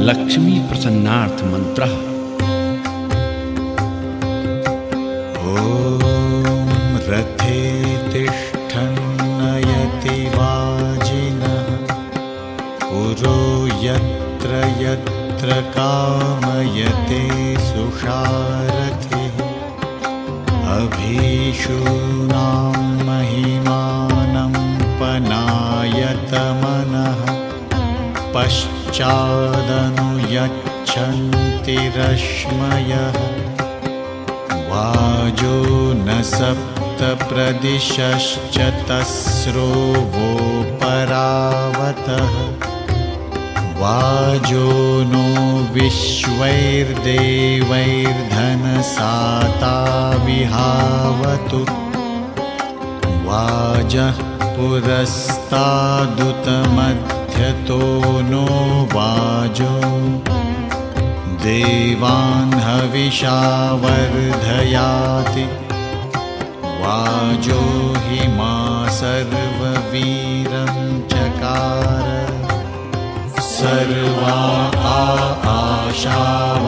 लक्ष्मी प्रसन्नार्थ मंत्रः। ॐ रथे तिष्ठन्नयति वाजिनः पुरो यत्र यत्र कामयते सुषारथिः अभीषूणां महिमानं पनायतमनः पश्चादनुयच्छन्ति रश्मयः वाजो न सप्त प्रदिशश्च तस्रो वो परावतः वाजो नो विश्वैर्देवैर्धनसाता विहावतु वाजः पुरस्तादुतमध्यतो नो वाजो देवान् हविषा वर्धयाति वाजो हि मा सर्ववीरं चकार सर्वा आशा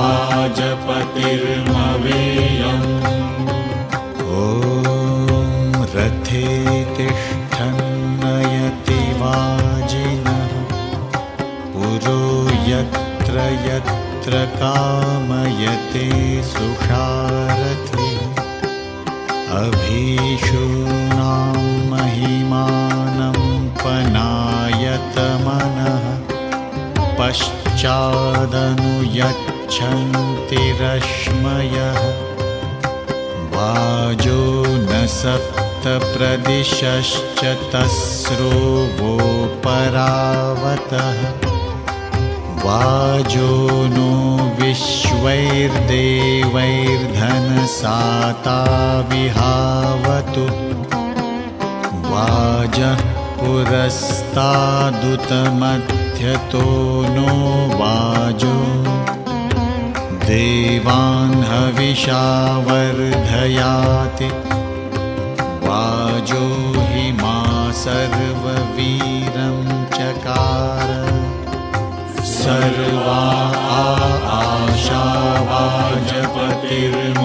वाजपतिर्मवेयम् ॐ रथे तिष्ठन्नयति वाजिनः पुरो यत्र यत्र कामयते सुषारथिः अभीषूणां महिमानं पनायतमनः पश्चादनुयच्छन्ति रश्मयः वाजो न सप्त प्रदिशश्च तस्रो वो परावतः वाजो नो विश्वैर्देवैर्धनसाता विहावतु वाजः पुरस्तादुतमध्यतो नो वाजो देवान् हविषा वर्धयाति वाजो हि मा सर्ववीरं चकार सर्वा आशा वाजपतिर्मवेयम्